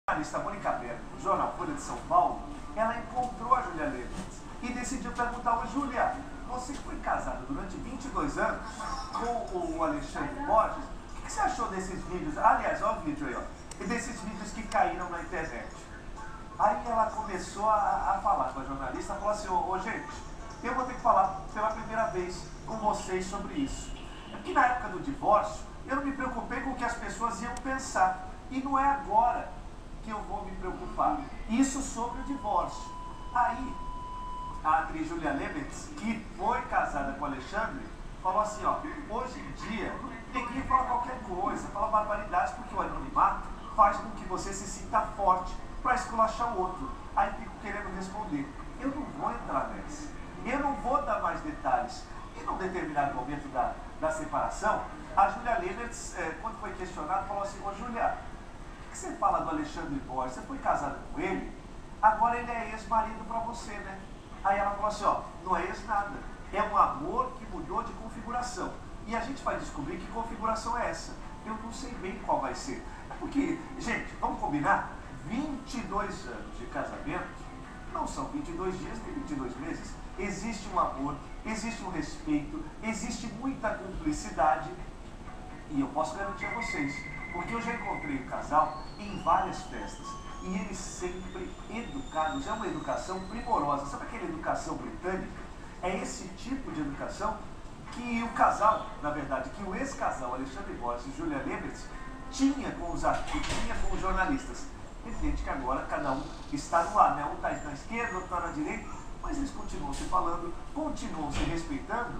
jornalista Mônica Berto, do jornal Folha de São Paulo, ela encontrou a Júlia Levertz e decidiu perguntar: ô Júlia, você que foi casada durante 22 anos com o Alexandre Borges, o que você achou desses vídeos? Aliás, olha o vídeo aí, ó, e desses vídeos que caíram na internet. Aí ela começou a falar com a jornalista, falou assim: ô gente, eu vou ter que falar pela primeira vez com vocês sobre isso. Porque na época do divórcio, eu não me preocupei com o que as pessoas iam pensar. E não é agora que eu vou me preocupar. Isso sobre o divórcio. Aí, a atriz Júlia Levertz, que foi casada com o Alexandre, falou assim: ó, hoje em dia, ninguém fala qualquer coisa, fala barbaridades, porque o anonimato faz com que você se sinta forte para esculachar o outro. Aí fico querendo responder: eu não vou entrar nessa. Eu não vou dar mais detalhes. E num determinado momento da separação, a Júlia Levertz, quando foi questionada, falou assim: ô Júlia, o que você fala do Alexandre Borges? Você foi casada com ele, agora ele é ex-marido para você, né? Aí ela falou assim: ó, não é ex nada, é um amor que mudou de configuração. E a gente vai descobrir que configuração é essa. Eu não sei bem qual vai ser. Porque, gente, vamos combinar? 22 anos de casamento não são 22 dias nem 22 meses. Existe um amor, existe um respeito, existe muita cumplicidade. E eu posso garantir a vocês, porque eu já encontrei um casal em várias festas e eles sempre educados. É uma educação primorosa. Sabe aquela educação britânica? É esse tipo de educação que o casal, na verdade, que o ex-casal Alexandre Borges e Júlia Levertz tinha com os artistas, tinha com os jornalistas. Evidente que agora cada um está no ar, né? Um está na esquerda, outro está na direita, mas eles continuam se falando, continuam se respeitando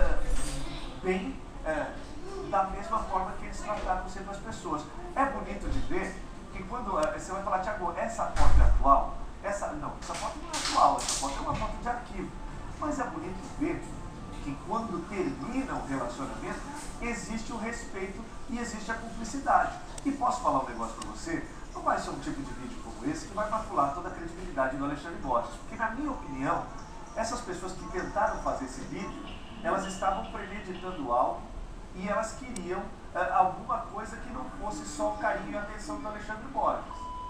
bem, da mesma forma que eles trataram sempre as pessoas. É bonito de ver que quando você vai falar: Tiago, essa foto é atual? Essa foto não é atual, essa foto é uma foto de arquivo. Mas é bonito ver que quando termina o relacionamento, existe o respeito e existe a cumplicidade. E posso falar um negócio para você? Não vai ser um tipo de vídeo como esse que vai macular toda a credibilidade do Alexandre Borges. Porque, na minha opinião, essas pessoas que tentaram fazer esse vídeo, elas estavam premeditando algo e elas queriam alguma coisa que não fosse só o carinho e a atenção do Alexandre Borges.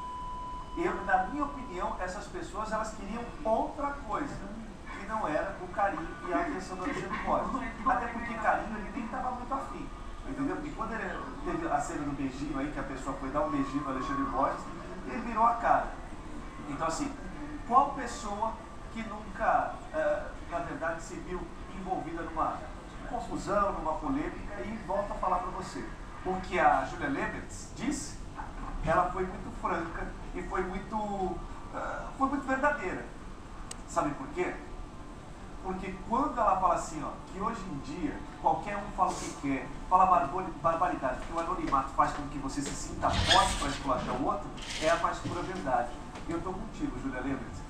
Na minha opinião, essas pessoas elas queriam outra coisa, que não era o carinho e a atenção do Alexandre Borges. Até porque carinho ele nem estava muito afim. Entendeu? Porque quando ele teve a cena do beijinho aí, que a pessoa foi dar um beijinho no Alexandre Borges, ele virou a cara. Então, assim, qual pessoa que nunca, na verdade, se viu envolvida numa confusão, numa polêmica? E volto a falar para você. O que a Júlia Levertz disse, ela foi muito franca e foi muito verdadeira. Sabe por quê? Porque quando ela fala assim, ó, que hoje em dia qualquer um fala o que quer, fala barbaridade, porque o anonimato faz com que você se sinta forte para esculachar o outro, é a mais pura verdade. Eu estou contigo, Júlia Levertz.